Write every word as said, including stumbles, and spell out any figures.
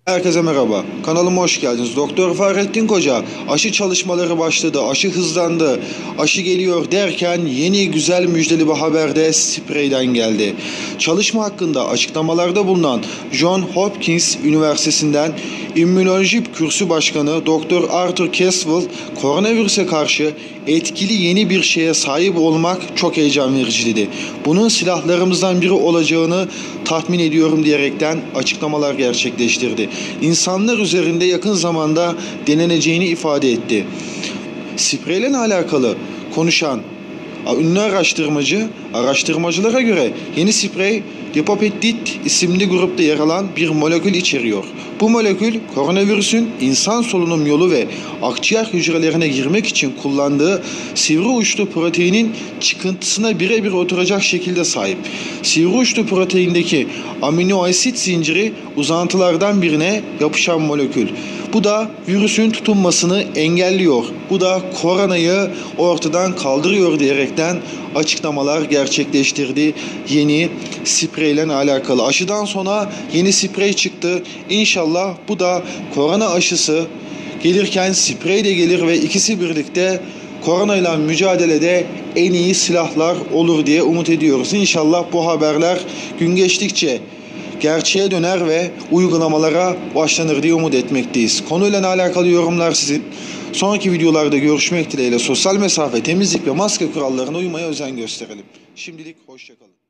Herkese merhaba. Kanalıma hoş geldiniz. Doktor Fahrettin Koca aşı çalışmaları başladı, aşı hızlandı, aşı geliyor derken yeni güzel müjdeli bir haber de spreyden geldi. Çalışma hakkında açıklamalarda bulunan Johns Hopkins Üniversitesi'nden İmmünoloji Kürsü Başkanı Doktor Arthur Caswell, koronavirüse karşı etkili yeni bir şeye sahip olmak çok heyecan verici dedi. Bunun silahlarımızdan biri olacağını tahmin ediyorum diyerekten açıklamalar gerçekleştirdi. İnsanlar üzerinde yakın zamanda deneneceğini ifade etti. Spreyle alakalı konuşan ünlü araştırmacı, araştırmacılara göre yeni sprey dipopettit isimli grupta yer alan bir molekül içeriyor. Bu molekül koronavirüsün insan solunum yolu ve akciğer hücrelerine girmek için kullandığı sivri uçlu proteinin çıkıntısına birebir oturacak şekilde sahip. Sivri uçlu proteindeki amino asit zinciri uzantılardan birine yapışan molekül. Bu da virüsün tutunmasını engelliyor. Bu da koronayı ortadan kaldırıyor diyerekten açıklamalar gerçekleştirdi yeni spreyle alakalı. Aşıdan sonra yeni sprey çıktı. İnşallah bu da korona aşısı gelirken sprey de gelir ve ikisi birlikte koronayla mücadelede en iyi silahlar olur diye umut ediyoruz. İnşallah bu haberler gün geçtikçe gerçeğe döner ve uygulamalara başlanır diye umut etmekteyiz. Konuyla alakalı yorumlar sizin. Sonraki videolarda görüşmek dileğiyle sosyal mesafe, temizlik ve maske kurallarına uymaya özen gösterelim. Şimdilik hoşça kalın.